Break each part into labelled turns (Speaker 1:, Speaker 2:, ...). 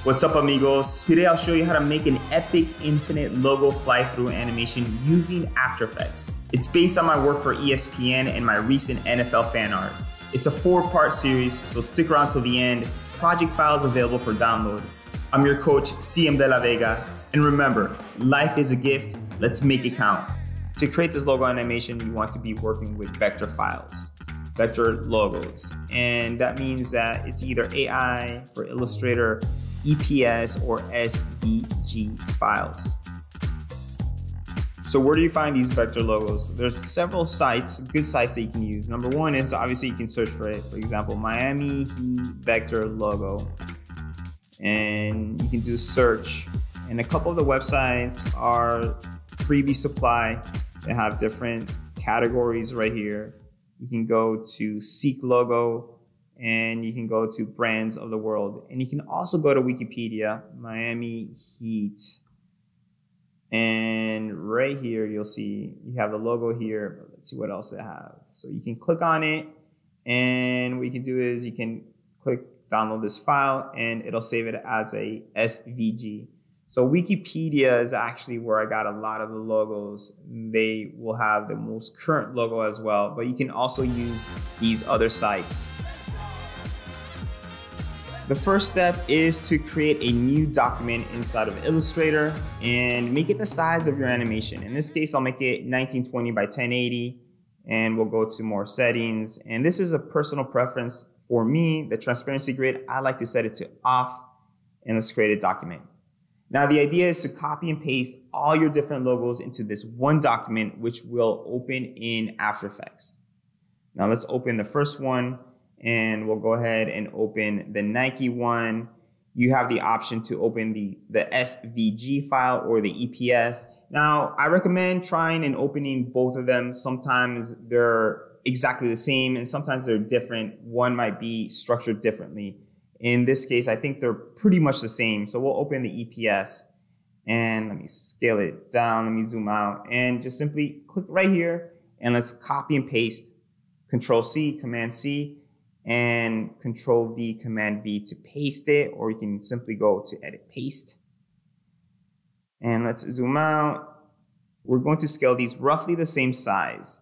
Speaker 1: What's up, amigos? Today I'll show you how to make an epic infinite logo fly-through animation using After Effects. It's based on my work for ESPN and my recent NFL fan art. It's a 4-part series, so stick around till the end. Project files available for download. I'm your coach, CM De La Vega, and remember, life is a gift, let's make it count. To create this logo animation, you want to be working with vector files, vector logos, and that means that it's either AI for Illustrator, EPS, or SVG files. So where do you find these vector logos? There's several sites, good sites that you can use. Number one is obviously you can search for it. For example, Miami Heat vector logo, and you can do search. And a couple of the websites are Freebie Supply. They have different categories right here. You can go to Seek Logo, and you can go to Brands of the World. And you can also go to Wikipedia, Miami Heat. And right here, you'll see you have the logo here, but let's see what else they have. So you can click on it, and what you can do is you can click download this file, and it'll save it as a SVG. So Wikipedia is actually where I got a lot of the logos. They will have the most current logo as well, but you can also use these other sites. The first step is to create a new document inside of Illustrator and make it the size of your animation. In this case, I'll make it 1920 by 1080, and we'll go to more settings. And this is a personal preference for me. The transparency grid, I like to set it to off, and let's create a document. Now, the idea is to copy and paste all your different logos into this one document, which will open in After Effects. Now let's open the first one, and we'll go ahead and open the Nike one. You have the option to open the SVG file or the EPS. Now, I recommend trying and opening both of them. Sometimes they're exactly the same, and sometimes they're different. One might be structured differently. In this case, I think they're pretty much the same. So we'll open the EPS, and let me scale it down. Let me zoom out, and just simply click right here, and let's copy and paste. Control C, Command C, and Control V, Command V to paste it, or you can simply go to Edit Paste. And let's zoom out. We're going to scale these roughly the same size.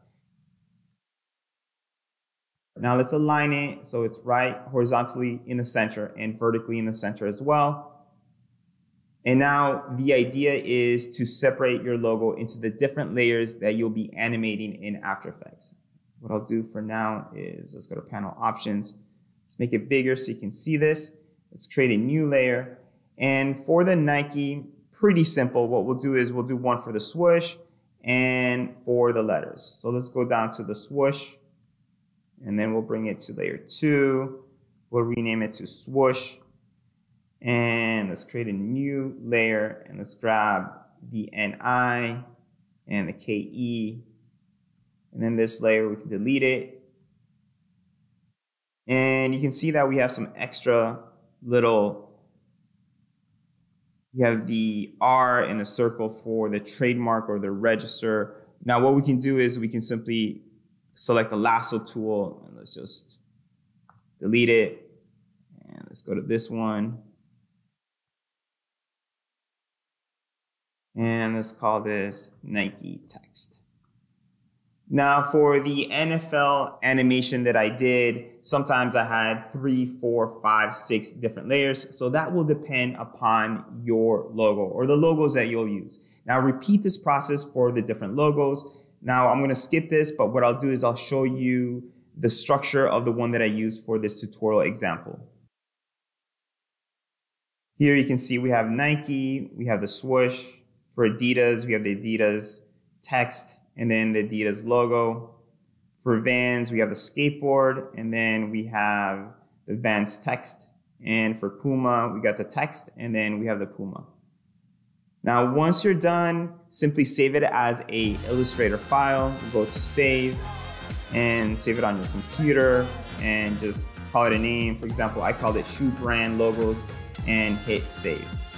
Speaker 1: Now let's align it so it's right horizontally in the center and vertically in the center as well. And now the idea is to separate your logo into the different layers that you'll be animating in After Effects. What I'll do for now is let's go to Panel Options. Let's make it bigger so you can see this. Let's create a new layer. And for the Nike, pretty simple. What we'll do is we'll do one for the swoosh and for the letters. So let's go down to the swoosh, and then we'll bring it to layer 2. We'll rename it to swoosh. And let's create a new layer, and let's grab the NI and the KE. And then this layer, we can delete it. And you can see that we have some extra little, we have the R in the circle for the trademark or the register. Now what we can do is we can simply select the lasso tool, and let's just delete it. And let's go to this one. And let's call this Nike text. Now for the NFL animation that I did, sometimes I had 3, 4, 5, 6 different layers. So that will depend upon your logo or the logos that you'll use. Now repeat this process for the different logos. Now I'm going to skip this, but what I'll do is I'll show you the structure of the one that I used for this tutorial example. Here you can see we have Nike, we have the swoosh. For Adidas, we have the Adidas text, and then the Adidas logo. For Vans, we have the skateboard, and then we have the Vans text. And for Puma, we got the text, and then we have the Puma. Now, once you're done, simply save it as a Illustrator file. Go to Save, and save it on your computer, and just call it a name. For example, I called it Shoe Brand Logos, and hit Save.